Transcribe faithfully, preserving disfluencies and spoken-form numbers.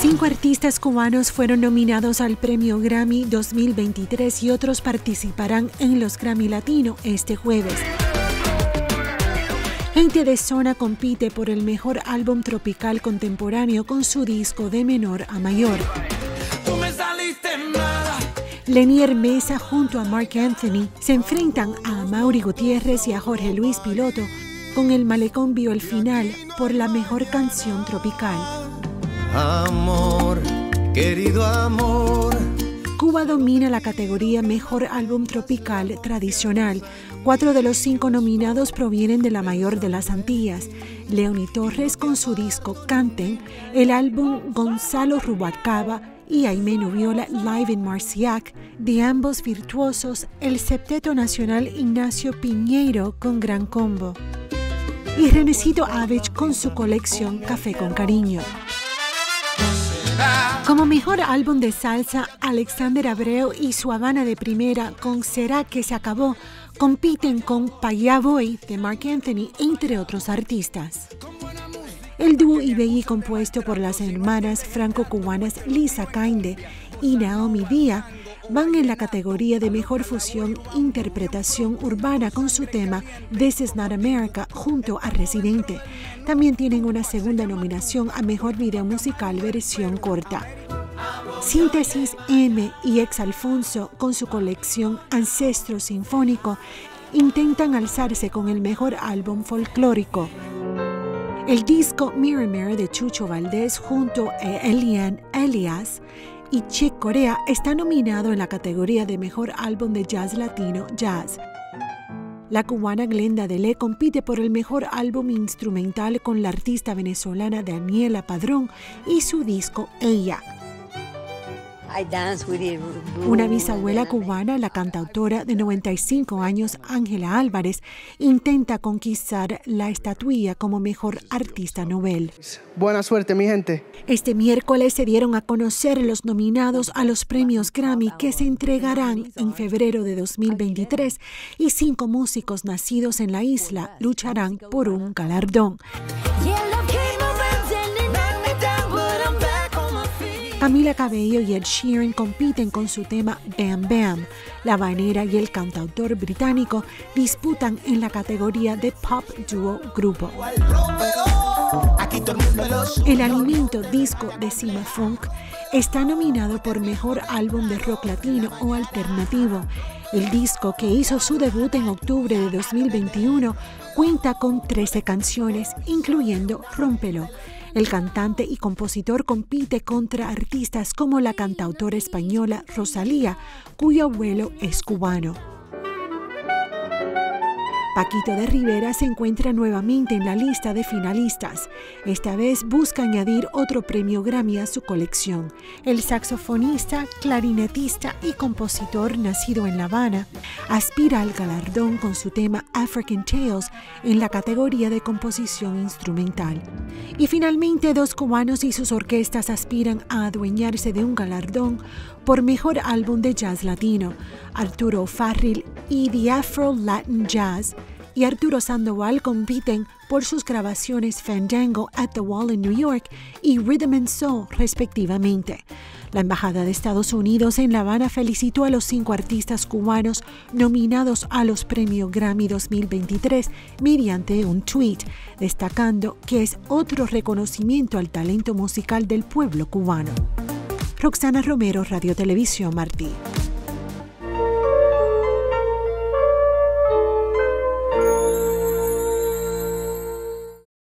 Cinco artistas cubanos fueron nominados al Premio Grammy dos mil veintitrés y otros participarán en los Grammy Latino este jueves. Gente de Zona compite por el mejor álbum tropical contemporáneo con su disco De Menor a Mayor. Lenier Mesa junto a Marc Anthony se enfrentan a Amaury Gutiérrez y a Jorge Luis Piloto con El Malecón vio el final por la mejor canción tropical. Amor, querido amor. Cuba domina la categoría Mejor Álbum Tropical Tradicional. Cuatro de los cinco nominados provienen de la mayor de las Antillas. Leoni Torres con su disco Canten, el álbum Gonzalo Rubalcaba y Aimé Nubiola Live in Marciac, de ambos virtuosos, el Septeto Nacional Ignacio Piñeiro con Gran Combo y Renecito Avich con su colección Café con Cariño. Como mejor álbum de salsa, Alexander Abreu y su Habana de Primera con Será que se acabó compiten con Pa' Allá Voy de Marc Anthony, entre otros artistas. El dúo Ibeyi, compuesto por las hermanas franco-cubanas Lisa Cainde y Naomi Díaz, van en la categoría de Mejor Fusión Interpretación Urbana con su tema This Is Not America junto a Residente. También tienen una segunda nominación a Mejor Video Musical Versión Corta. Síntesis M y Ex Alfonso con su colección Ancestro Sinfónico intentan alzarse con el mejor álbum folclórico. El disco Mirror Mirror de Chucho Valdés junto a Elian Elias y Chick Corea está nominado en la categoría de Mejor Álbum de Jazz Latino Jazz. La cubana Glenda Delé compite por el mejor álbum instrumental con la artista venezolana Daniela Padrón y su disco Ella. Una bisabuela cubana, la cantautora de noventa y cinco años, Ángela Álvarez, intenta conquistar la estatuilla como mejor artista Nobel. Buena suerte, mi gente. Este miércoles se dieron a conocer los nominados a los premios Grammy que se entregarán en febrero de dos mil veintitrés y cinco músicos nacidos en la isla lucharán por un galardón. Camila Cabello y Ed Sheeran compiten con su tema Bam Bam. La habanera y el cantautor británico disputan en la categoría de Pop Duo Grupo. El Alimento, disco de Cima Funk, está nominado por Mejor Álbum de Rock Latino o Alternativo. El disco, que hizo su debut en octubre de dos mil veintiuno, cuenta con trece canciones, incluyendo Rómpelo. El cantante y compositor compite contra artistas como la cantautora española Rosalía, cuyo abuelo es cubano. Paquito de Rivera se encuentra nuevamente en la lista de finalistas. Esta vez busca añadir otro premio Grammy a su colección. El saxofonista, clarinetista y compositor nacido en La Habana aspira al galardón con su tema African Tales en la categoría de composición instrumental. Y finalmente, dos cubanos y sus orquestas aspiran a adueñarse de un galardón por mejor álbum de jazz latino. Arturo Farril y The Afro Latin Jazz y Arturo Sandoval compiten por sus grabaciones Fandango at the Wall en New York y Rhythm and Soul, respectivamente. La Embajada de Estados Unidos en La Habana felicitó a los cinco artistas cubanos nominados a los premios Grammy dos mil veintitrés mediante un tweet, destacando que es otro reconocimiento al talento musical del pueblo cubano. Roxana Romero, Radio Televisión Martí.